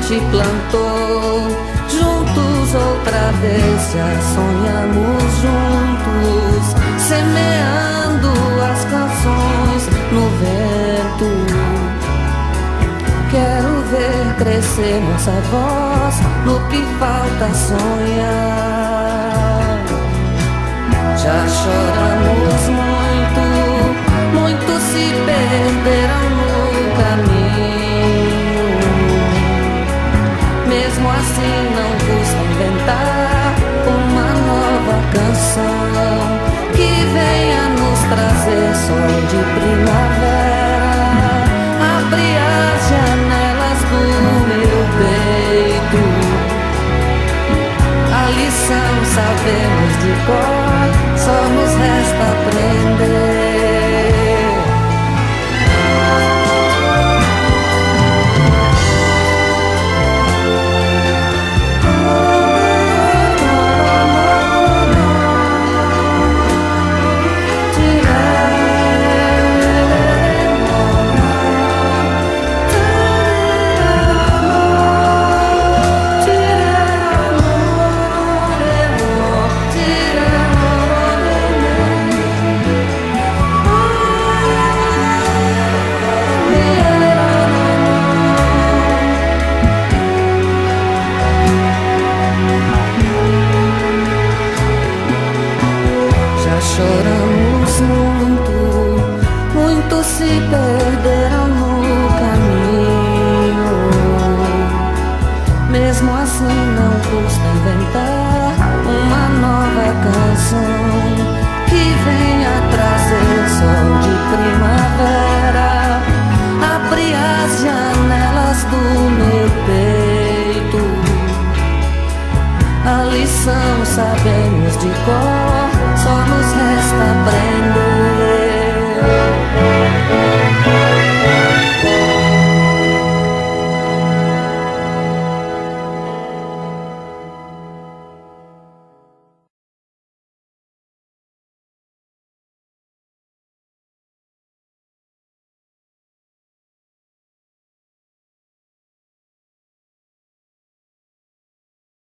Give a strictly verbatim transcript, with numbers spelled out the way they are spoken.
semente plantou. Juntos outra vez já sonhamos juntos, semeando as canções no vento. Quero ver crescer nossa voz no que falta sonhar. Já choramos muito, muitos se perderam no caminho. Mesmo assim não custa inventar uma nova canção que venha nos trazer sol de primavera. Abre as janelas do meu peito. A lição sabemos de cor, só nos resta aprender. Choramos muito, muitos se perderam no caminho. Mesmo assim não custa inventar uma nova canção que venha trazer sol de primavera. Abre as janelas do meu peito. A lição sabemos de cor,